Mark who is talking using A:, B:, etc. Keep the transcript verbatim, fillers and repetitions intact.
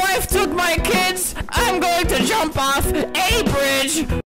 A: wife took my kids. I'm going to jump off a bridge.